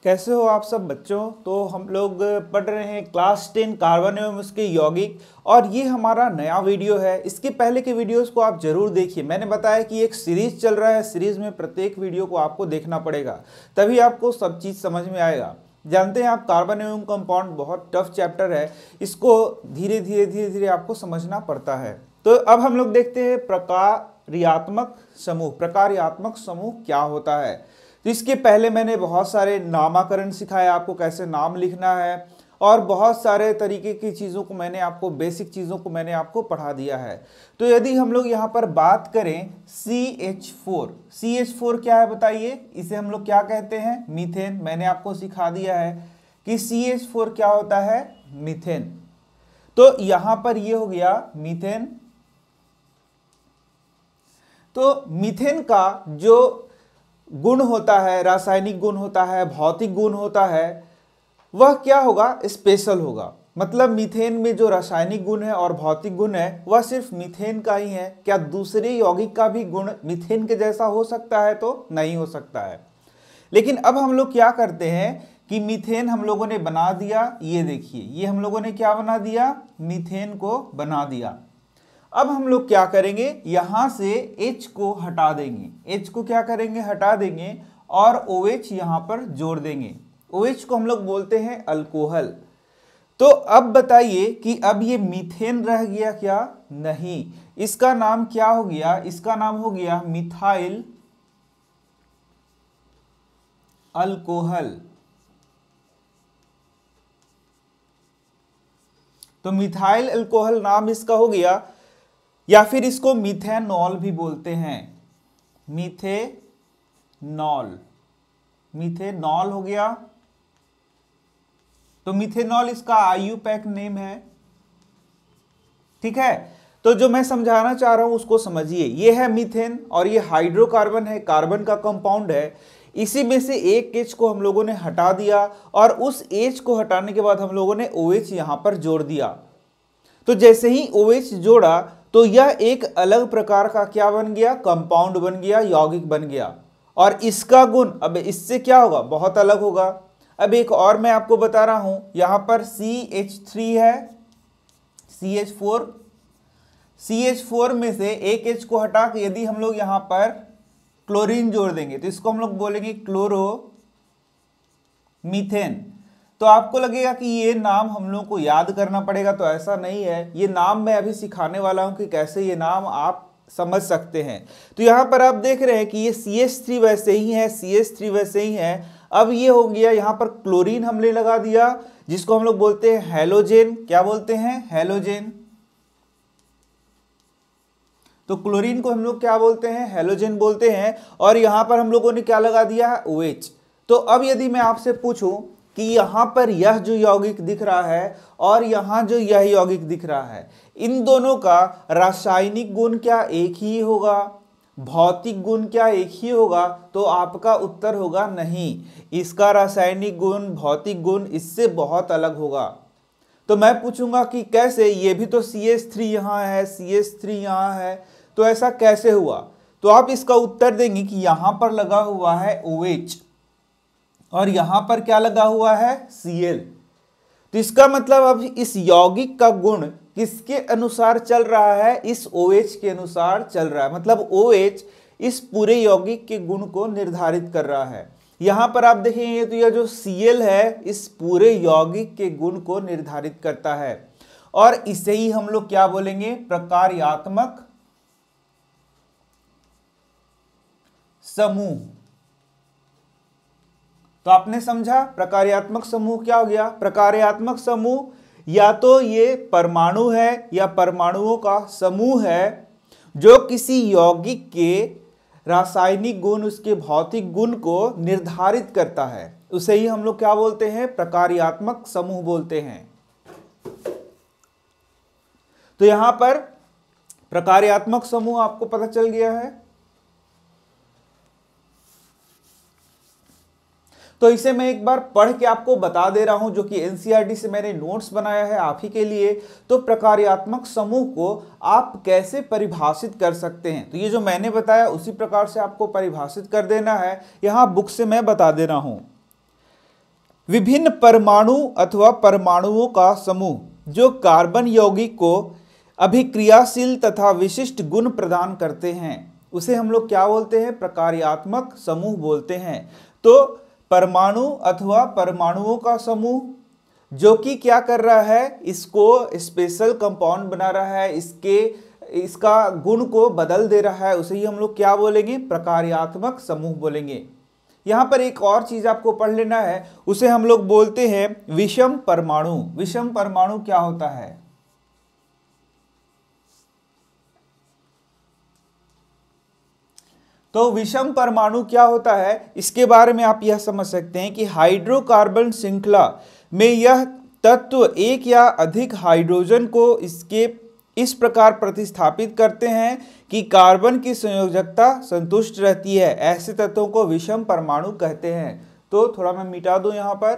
कैसे हो आप सब बच्चों। तो हम लोग पढ़ रहे हैं क्लास 10 कार्बन एवं उसके यौगिक, और ये हमारा नया वीडियो है। इसके पहले के वीडियोस को आप जरूर देखिए। मैंने बताया कि एक सीरीज चल रहा है, सीरीज में प्रत्येक वीडियो को आपको देखना पड़ेगा, तभी आपको सब चीज़ समझ में आएगा। जानते हैं आप, कार्बन एवं कंपाउंड बहुत टफ चैप्टर है, इसको धीरे धीरे आपको समझना पड़ता है। तो अब हम लोग देखते हैं प्रकार्यात्मक समूह। प्रकार्यात्मक समूह क्या होता है। तो इसके पहले मैंने बहुत सारे नामकरण सिखाया आपको, कैसे नाम लिखना है, और बहुत सारे तरीके की चीज़ों को मैंने आपको, बेसिक चीज़ों को मैंने आपको पढ़ा दिया है। तो यदि हम लोग यहाँ पर बात करें CH4, CH4 क्या है बताइए। इसे हम लोग क्या कहते हैं, मीथेन। मैंने आपको सिखा दिया है कि CH4 क्या होता है, मीथेन। तो यहाँ पर ये हो गया मीथेन। तो मीथेन का जो गुण होता है, रासायनिक गुण होता है, भौतिक गुण होता है, वह क्या होगा, स्पेशल होगा। मतलब मीथेन में जो रासायनिक गुण है और भौतिक गुण है वह सिर्फ मीथेन का ही है। क्या दूसरे यौगिक का भी गुण मीथेन के जैसा हो सकता है? तो नहीं हो सकता है। लेकिन अब हम लोग क्या करते हैं कि मीथेन हम लोगों ने बना दिया। ये देखिए, ये हम लोगों ने क्या बना दिया, मीथेन को बना दिया। अब हम लोग क्या करेंगे, यहां से H को हटा देंगे। H को क्या करेंगे, हटा देंगे, और OH यहां पर जोड़ देंगे। OH को हम लोग बोलते हैं अल्कोहल। तो अब बताइए कि अब ये मीथेन रह गया क्या? नहीं, इसका नाम क्या हो गया, इसका नाम हो गया मिथाइल अल्कोहल। तो मिथाइल अल्कोहल नाम इसका हो गया, या फिर इसको मीथेनॉल भी बोलते हैं। मीथेनॉल, मीथेनॉल हो गया। तो मीथेनॉल इसका IUPAC नेम है। ठीक है, तो जो मैं समझाना चाह रहा हूं उसको समझिए। ये है मीथेन, और ये हाइड्रोकार्बन है, कार्बन का कंपाउंड है। इसी में से एक H को हम लोगों ने हटा दिया, और उस H को हटाने के बाद हम लोगों ने OH यहां पर जोड़ दिया। तो जैसे ही OH जोड़ा तो यह एक अलग प्रकार का क्या बन गया, कंपाउंड बन गया, यौगिक बन गया। और इसका गुण अब इससे क्या होगा, बहुत अलग होगा। अब एक और मैं आपको बता रहा हूं, यहां पर CH3 है, CH4। CH4 में से एक H को हटा के यदि हम लोग यहां पर क्लोरीन जोड़ देंगे तो इसको हम लोग बोलेंगे क्लोरो मीथेन। तो आपको लगेगा कि ये नाम हम लोग को याद करना पड़ेगा, तो ऐसा नहीं है। ये नाम मैं अभी सिखाने वाला हूं कि कैसे ये नाम आप समझ सकते हैं। तो यहां पर आप देख रहे हैं कि ये CH3 वैसे ही है, CH3 वैसे ही है। अब ये हो गया, यहां पर क्लोरीन हमने लगा दिया, जिसको हम लोग बोलते हैं हैलोजेन। क्या बोलते हैं, हैलोजेन। तो क्लोरीन को हम लोग क्या बोलते हैं, हैलोजेन बोलते हैं। और यहां पर हम लोगों ने क्या लगा दिया है, OH। तो अब यदि मैं आपसे पूछूं कि यहां पर यह जो यौगिक दिख रहा है और यहां जो यह यौगिक दिख रहा है, इन दोनों का रासायनिक गुण क्या एक ही होगा, भौतिक गुण क्या एक ही होगा? तो आपका उत्तर होगा नहीं, इसका रासायनिक गुण, भौतिक गुण इससे बहुत अलग होगा। तो मैं पूछूंगा कि कैसे, ये भी तो CH3 यहां है, CH3 यहां है, तो ऐसा कैसे हुआ? तो आप इसका उत्तर देंगे कि यहां पर लगा हुआ है OH, और यहां पर क्या लगा हुआ है, Cl। तो इसका मतलब अब इस यौगिक का गुण किसके अनुसार चल रहा है, इस OH के अनुसार चल रहा है। मतलब OH इस पूरे यौगिक के गुण को निर्धारित कर रहा है। यहां पर आप देखेंगे तो यह जो Cl है इस पूरे यौगिक के गुण को निर्धारित करता है, और इसे ही हम लोग क्या बोलेंगे, प्रकार्यात्मक समूह। तो आपने समझा प्रकार्यात्मक समूह क्या हो गया। प्रकार्यात्मक समूह या तो ये परमाणु है या परमाणुओं का समूह है जो किसी यौगिक के रासायनिक गुण, उसके भौतिक गुण को निर्धारित करता है। उसे ही हम लोग क्या बोलते हैं, प्रकार्यात्मक समूह बोलते हैं। तो यहां पर प्रकार्यात्मक समूह आपको पता चल गया है। तो इसे मैं एक बार पढ़ के आपको बता दे रहा हूं, जो कि NCERT से मैंने नोट्स बनाया है आप ही के लिए। तो प्रकार्यात्मक समूह को आप कैसे परिभाषित कर सकते हैं, तो ये जो मैंने बताया उसी प्रकार से आपको परिभाषित कर देना है। यहां बुक से मैं बता दे रहा हूं। विभिन्न परमाणु अथवा परमाणुओं का समूह जो कार्बन यौगिक को अभिक्रियाशील तथा विशिष्ट गुण प्रदान करते हैं उसे हम लोग क्या बोलते हैं? प्रकार्यात्मक समूह बोलते हैं। तो परमाणु अथवा परमाणुओं का समूह जो कि क्या कर रहा है, इसको स्पेशल कंपाउंड बना रहा है, इसका गुण को बदल दे रहा है, उसे ही हम लोग क्या बोलेंगे? प्रकार्यात्मक समूह बोलेंगे। यहां पर एक और चीज आपको पढ़ लेना है, उसे हम लोग बोलते हैं विषम परमाणु। विषम परमाणु क्या होता है? तो विषम परमाणु क्या होता है, इसके बारे में आप यह समझ सकते हैं कि हाइड्रोकार्बन श्रृंखला में यह तत्व एक या अधिक हाइड्रोजन को इसके इस प्रकार प्रतिस्थापित करते हैं कि कार्बन की संयोजकता संतुष्ट रहती है। ऐसे तत्वों को विषम परमाणु कहते हैं। तो थोड़ा मैं मिटा दूं यहां पर।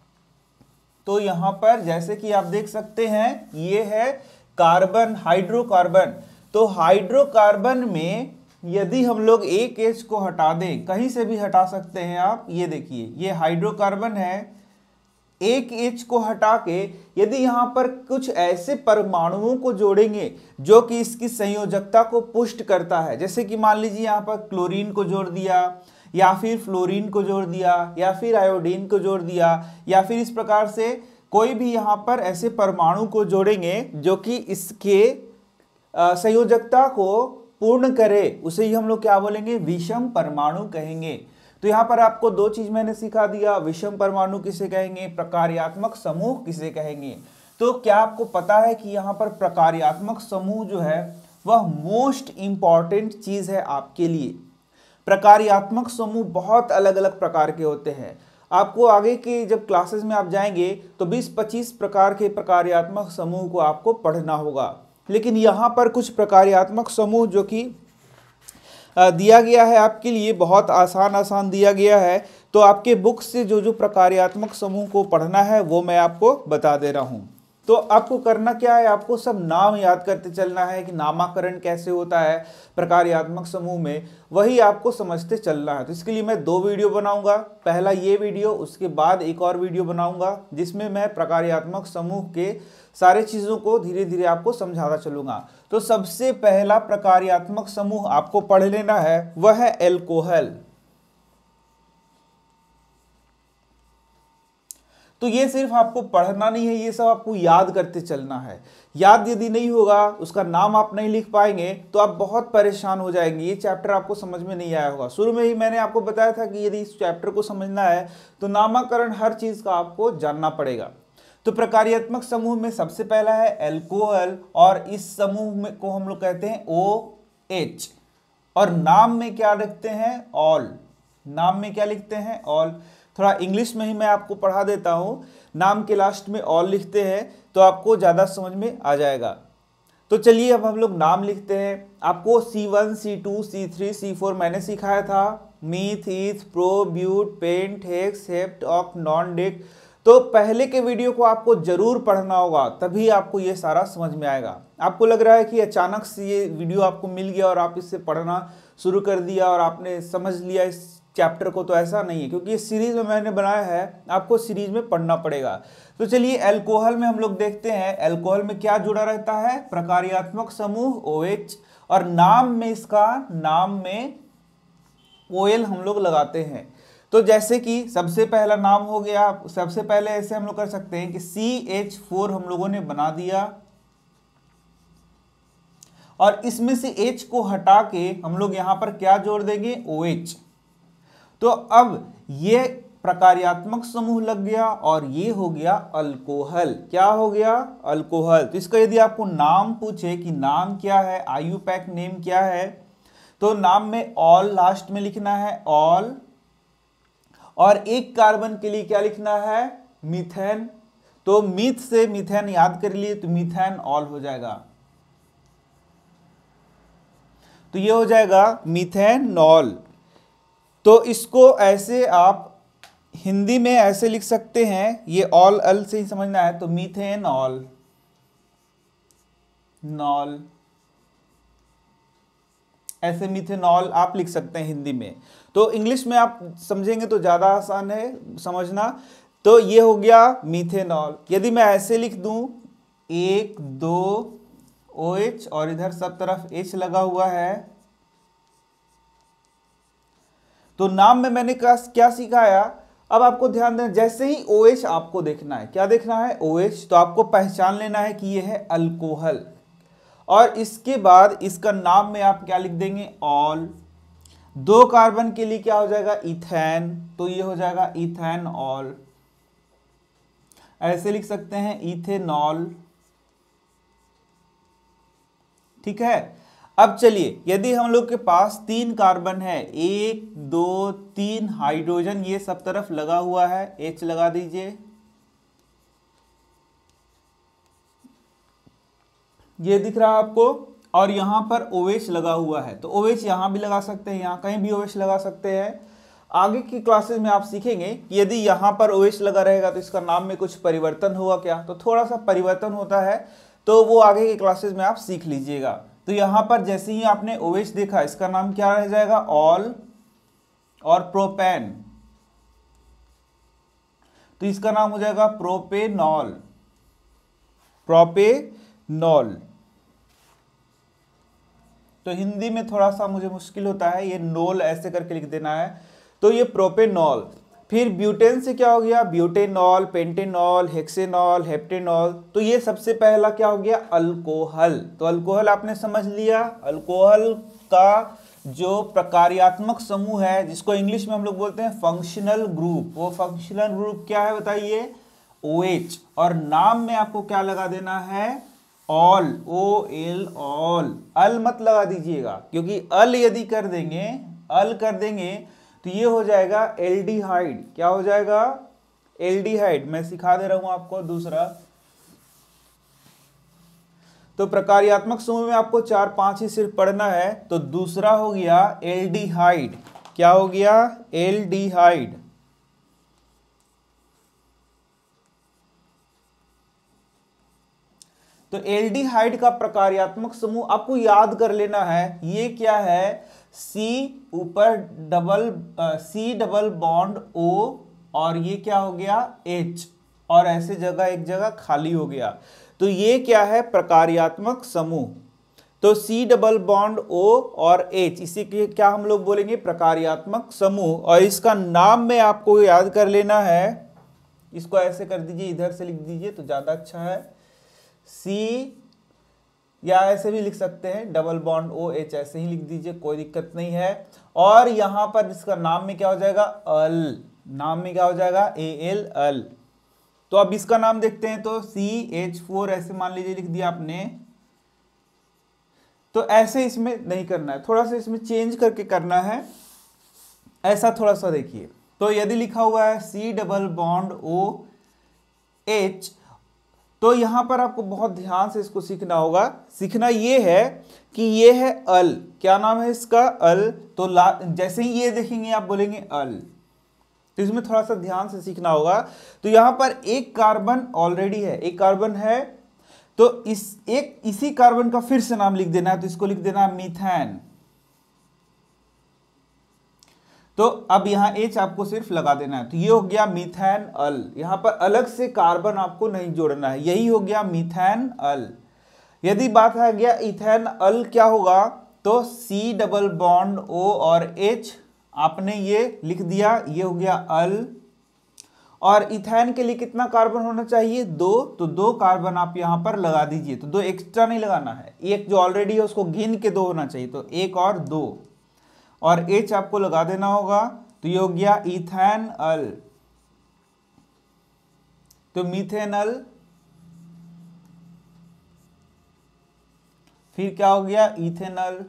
तो यहां पर जैसे कि आप देख सकते हैं ये है कार्बन, हाइड्रोकार्बन। तो हाइड्रोकार्बन में यदि हम लोग एक H को हटा दें, कहीं से भी हटा सकते हैं आप, ये देखिए ये हाइड्रोकार्बन है, एक H को हटा के यदि यहां पर कुछ ऐसे परमाणुओं को जोड़ेंगे जो कि इसकी संयोजकता को पुष्ट करता है, जैसे कि मान लीजिए यहां पर क्लोरीन को जोड़ दिया या फिर फ्लोरीन को जोड़ दिया या फिर आयोडीन को जोड़ दिया या फिर इस प्रकार से कोई भी यहां पर ऐसे परमाणु को जोड़ेंगे जो कि इसके संयोजकता को पूर्ण करे, उसे ही हम लोग क्या बोलेंगे? विषम परमाणु कहेंगे। तो यहां पर आपको दो चीज मैंने सिखा दिया, विषम परमाणु किसे कहेंगे, प्रकार्यात्मक समूह किसे कहेंगे। तो क्या आपको पता है कि यहां पर प्रकार्यात्मक समूह जो है वह मोस्ट इंपॉर्टेंट चीज है आपके लिए। प्रकार्यात्मक समूह बहुत अलग अलग प्रकार के होते हैं। आपको आगे के जब क्लासेस में आप जाएंगे तो 20-25 प्रकार के प्रकार्यात्मक समूह को आपको पढ़ना होगा, लेकिन यहाँ पर कुछ प्रकार्यात्मक समूह जो कि दिया गया है आपके लिए बहुत आसान दिया गया है। तो आपके बुक से जो प्रकार्यात्मक समूह को पढ़ना है वो मैं आपको बता दे रहा हूँ। तो आपको करना क्या है, आपको सब नाम याद करते चलना है कि नामाकरण कैसे होता है प्रकार्यात्मक समूह में, वही आपको समझते चलना है। तो इसके लिए मैं 2 वीडियो बनाऊंगा, पहला ये वीडियो, उसके बाद एक और वीडियो बनाऊंगा जिसमें मैं प्रकार्यात्मक समूह के सारे चीज़ों को धीरे धीरे आपको समझाता चलूंगा। तो सबसे पहला प्रकार्यात्मक समूह आपको पढ़ लेना है वह है एल्कोहल। तो ये सिर्फ आपको पढ़ना नहीं है, ये सब आपको याद करते चलना है। याद यदि नहीं होगा, उसका नाम आप नहीं लिख पाएंगे तो आप बहुत परेशान हो जाएंगे, ये चैप्टर आपको समझ में नहीं आया होगा। शुरू में ही मैंने आपको बताया था कि यदि इस चैप्टर को समझना है तो नामकरण हर चीज़ का आपको जानना पड़ेगा। तो प्रकार्यात्मक समूह में सबसे पहला है एल्कोहल, और इस समूह में को हम लोग कहते हैं OH, और नाम में क्या लिखते हैं? ऑल। नाम में क्या लिखते हैं? ऑल। थोड़ा इंग्लिश में ही मैं आपको पढ़ा देता हूँ, नाम के लास्ट में ऑल लिखते हैं तो आपको ज़्यादा समझ में आ जाएगा। तो चलिए अब हम लोग नाम लिखते हैं। आपको C1, C2, C3, C4 मैंने सिखाया था, meth, eth, pro, but, pent, hex, hept, oct, non, dec. तो पहले के वीडियो को आपको जरूर पढ़ना होगा, तभी आपको ये सारा समझ में आएगा। आपको लग रहा है कि अचानक से ये वीडियो आपको मिल गया और आप इससे पढ़ना शुरू कर दिया और आपने समझ लिया इस चैप्टर को, तो ऐसा नहीं है, क्योंकि इस सीरीज में मैंने बनाया है, आपको सीरीज में पढ़ना पड़ेगा। तो चलिए एल्कोहल में हम लोग देखते हैं, एल्कोहल में क्या जुड़ा रहता है? प्रकार्यात्मक समूह OH, और नाम में इसका नाम में OL हम लोग लगाते हैं। तो जैसे कि सबसे पहला नाम हो गया, सबसे पहले ऐसे हम लोग कर सकते हैं कि CH4 हम लोगों ने बना दिया, और इसमें से H को हटा के हम लोग यहां पर क्या जोड़ देंगे? OH। तो अब ये प्रकार्यात्मक समूह लग गया और ये हो गया अल्कोहल। क्या हो गया? अल्कोहल। तो इसका यदि आपको नाम पूछे कि नाम क्या है, IUPAC नेम क्या है, तो नाम में ऑल लास्ट में लिखना है, ऑल, और एक कार्बन के लिए क्या लिखना है? मीथेन। तो मीथ से मीथेन याद कर लिए तो मीथेन ऑल हो जाएगा। तो ये हो जाएगा मीथेनॉल। तो इसको ऐसे आप हिंदी में ऐसे लिख सकते हैं, ये ऑल अल से ही समझना है, तो मीथेनॉल, नॉल, ऐसे मीथेनॉल आप लिख सकते हैं हिंदी में। तो इंग्लिश में आप समझेंगे तो ज़्यादा आसान है समझना। तो ये हो गया मीथेनॉल। यदि मैं ऐसे लिख दूं 1 2 OH और इधर सब तरफ H लगा हुआ है, तो नाम में मैंने क्या सिखाया। अब आपको ध्यान देना, जैसे ही OH आपको देखना है, क्या देखना है OH, तो आपको पहचान लेना है कि यह है अल्कोहल, और इसके बाद इसका नाम में आप क्या लिख देंगे ऑल। 2 कार्बन के लिए क्या हो जाएगा इथेन, तो ये हो जाएगा इथेनॉल। ऐसे लिख सकते हैं इथेनॉल, ठीक है। अब चलिए, यदि हम लोग के पास 3 कार्बन है, 1 2 3 हाइड्रोजन ये सब तरफ लगा हुआ है, H लगा दीजिए, ये दिख रहा है आपको, और यहां पर OH लगा हुआ है, तो OH यहां भी लगा सकते हैं, यहां कहीं भी OH लगा सकते हैं। आगे की क्लासेस में आप सीखेंगे कि यदि यहां पर OH लगा रहेगा तो इसका नाम में कुछ परिवर्तन होगा क्या, तो थोड़ा सा परिवर्तन होता है, तो वो आगे की क्लासेस में आप सीख लीजिएगा। तो यहां पर जैसे ही आपने OH देखा, इसका नाम क्या रह जाएगा ऑल, और प्रोपेन, तो इसका नाम हो जाएगा प्रोपेनॉल, प्रोपेनॉल। तो हिंदी में थोड़ा सा मुझे मुश्किल होता है, ये नॉल ऐसे करके लिख देना है, तो ये प्रोपेनॉल। फिर ब्यूटेन से क्या हो गया ब्यूटेनॉल, पेंटेनॉल, हेक्सेनॉल, हेप्टेनॉल, तो ये सबसे पहला क्या हो गया अल्कोहल। तो अल्कोहल आपने समझ लिया। अल्कोहल का जो प्रकार्यात्मक समूह है, जिसको इंग्लिश में हम लोग बोलते हैं फंक्शनल ग्रुप, वो फंक्शनल ग्रुप क्या है बताइए OH, और नाम में आपको क्या लगा देना है ऑल, OL, ऑल। अल मत लगा दीजिएगा, क्योंकि अल यदि कर देंगे, अल कर देंगे तो ये हो जाएगा एल्डिहाइड। क्या हो जाएगा एल्डिहाइड। मैं सिखा दे रहा हूं आपको दूसरा। तो प्रकार्यात्मक समूह में आपको 4-5 ही सिर्फ पढ़ना है। तो दूसरा हो गया एल्डिहाइड। क्या हो गया एल्डिहाइड। तो एल्डिहाइड का प्रकार्यात्मक समूह आपको याद कर लेना है, ये क्या है C ऊपर डबल बॉन्ड O, और ये क्या हो गया H, और ऐसे जगह एक जगह खाली हो गया, तो ये क्या है प्रकार्यात्मक समूह। तो C डबल बॉन्ड O और H, इसी के क्या हम लोग बोलेंगे प्रकार्यात्मक समूह। और इसका नाम में आपको याद कर लेना है, इसको ऐसे कर दीजिए, इधर से लिख दीजिए तो ज्यादा अच्छा है, C, या ऐसे भी लिख सकते हैं डबल बॉन्ड OH, ऐसे ही लिख दीजिए, कोई दिक्कत नहीं है। और यहां पर इसका नाम में क्या हो जाएगा अल, नाम में क्या हो जाएगा Al, अल। तो अब इसका नाम देखते हैं, तो CH4 ऐसे मान लीजिए लिख दिया आपने। तो ऐसे इसमें नहीं करना है, थोड़ा सा इसमें चेंज करके करना है, ऐसा थोड़ा सा देखिए। तो यदि लिखा हुआ है C डबल बॉन्ड OH, तो यहां पर आपको बहुत ध्यान से इसको सीखना होगा। सीखना ये है कि ये है अल, क्या नाम है इसका अल। तो जैसे ही ये देखेंगे आप बोलेंगे अल, तो इसमें थोड़ा सा ध्यान से सीखना होगा। तो यहां पर एक कार्बन ऑलरेडी है, एक कार्बन है, तो इसी कार्बन का फिर से नाम लिख देना है, तो इसको लिख देना है मीथेन। तो अब यहां H आपको सिर्फ लगा देना है, तो ये हो गया मीथेन अल। यहां पर अलग से कार्बन आपको नहीं जोड़ना है, यही हो गया मीथेन अल। यदि बात आ गया इथेन अल क्या होगा, तो C डबल बॉन्ड O और H आपने ये लिख दिया, ये हो गया अल। और इथेन के लिए कितना कार्बन होना चाहिए 2, तो 2 कार्बन आप यहां पर लगा दीजिए, तो 2 एक्स्ट्रा नहीं लगाना है, एक जो ऑलरेडी है उसको गिन के 2 होना चाहिए, तो 1 और 2, और H आपको लगा देना होगा, तो ये हो गया इथेन अल। तो मीथेनल, फिर क्या हो गया इथेनल,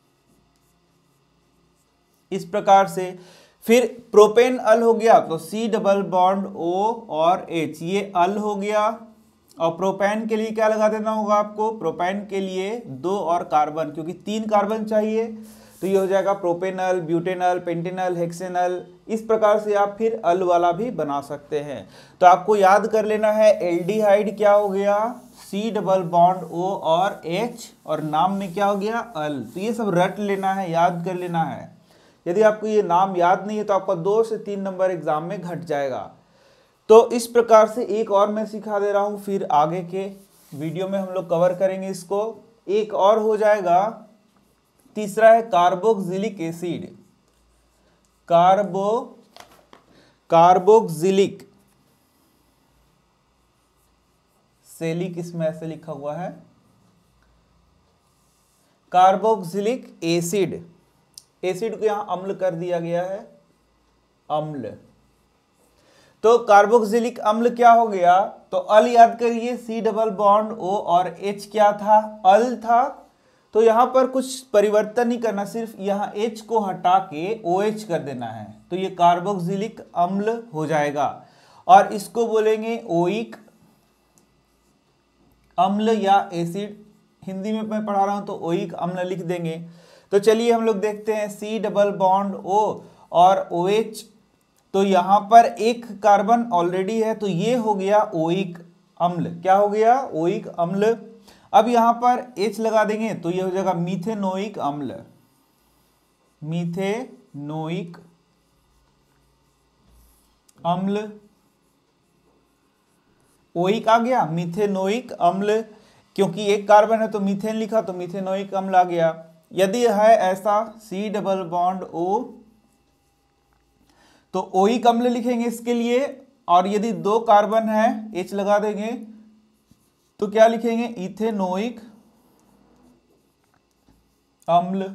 इस प्रकार से। फिर प्रोपेन अल हो गया, तो C डबल बॉन्ड O और H, ये अल हो गया। और प्रोपेन के लिए क्या लगा देना होगा आपको, प्रोपेन के लिए 2 और कार्बन, क्योंकि 3 कार्बन चाहिए, तो ये हो जाएगा प्रोपेनल, ब्यूटेनल, पेंटेनल, हेक्सेनल। इस प्रकार से आप फिर अल वाला भी बना सकते हैं। तो आपको याद कर लेना है एल्डिहाइड क्या हो गया C डबल बॉन्ड O और H, और नाम में क्या हो गया अल। तो ये सब रट लेना है, याद कर लेना है। यदि आपको ये नाम याद नहीं है तो आपका 2 से 3 नंबर एग्जाम में घट जाएगा। तो इस प्रकार से एक और मैं सिखा दे रहा हूं, फिर आगे के वीडियो में हम लोग कवर करेंगे इसको। एक और हो जाएगा, तीसरा है कार्बोक्सिलिक एसिड। कार्बोक्सिलिक, सेलिक इसमें ऐसे लिखा हुआ है, कार्बोक्सिलिक एसिड। एसिड को यहां अम्ल कर दिया गया है, अम्ल। तो कार्बोक्सिलिक अम्ल क्या हो गया, तो अल याद करिए, C डबल बॉन्ड O और H क्या था, अल था। तो यहां पर कुछ परिवर्तन नहीं करना, सिर्फ यहां H को हटा के OH कर देना है, तो ये कार्बोक्सिलिक अम्ल हो जाएगा। और इसको बोलेंगे ओइक अम्ल या एसिड। हिंदी में मैं पढ़ा रहा हूं तो ओइक अम्ल लिख देंगे। तो चलिए हम लोग देखते हैं, C डबल बॉन्ड O और OH, तो यहां पर एक कार्बन ऑलरेडी है, तो ये हो गया ओइक अम्ल। क्या हो गया, ओइक अम्ल। अब यहां पर H लगा देंगे तो ये हो जाएगा मीथेनोइक अम्ल, मीथेनोइक अम्ल। ओइक आ गया, मीथेनोइक अम्ल, क्योंकि एक कार्बन है तो मीथेन लिखा तो मीथेनोइक अम्ल आ गया। यदि है ऐसा C डबल बॉन्ड O, तो ओइक अम्ल लिखेंगे इसके लिए। और यदि दो कार्बन है, H लगा देंगे, तो क्या लिखेंगे, इथेनोइक अम्ल।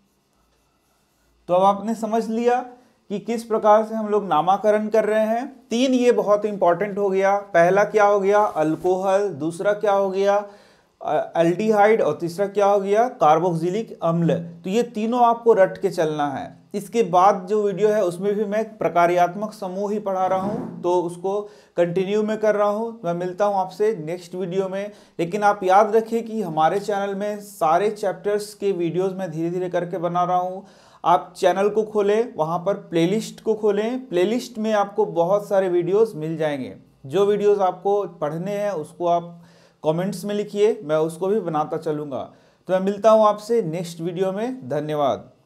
तो अब आपने समझ लिया कि किस प्रकार से हम लोग नामाकरण कर रहे हैं। तीन ये बहुत इंपॉर्टेंट हो गया। पहला क्या हो गया, अल्कोहल, दूसरा क्या हो गया, एल्डिहाइड, और तीसरा क्या हो गया, कार्बोक्सिलिक अम्ल। तो ये तीनों आपको रट के चलना है। इसके बाद जो वीडियो है उसमें भी मैं प्रकार्यात्मक समूह ही पढ़ा रहा हूँ, तो उसको कंटिन्यू में कर रहा हूँ। मैं मिलता हूँ आपसे नेक्स्ट वीडियो में। लेकिन आप याद रखिए कि हमारे चैनल में सारे चैप्टर्स के वीडियोस मैं धीरे धीरे करके बना रहा हूँ। आप चैनल को खोलें, वहाँ पर प्लेलिस्ट को खोलें, प्लेलिस्ट में आपको बहुत सारे वीडियोस मिल जाएंगे। जो वीडियोस आपको पढ़ने हैं उसको आप कमेंट्स में लिखिए, मैं उसको भी बनाता चलूँगा। तो मैं मिलता हूँ आपसे नेक्स्ट वीडियो में। धन्यवाद।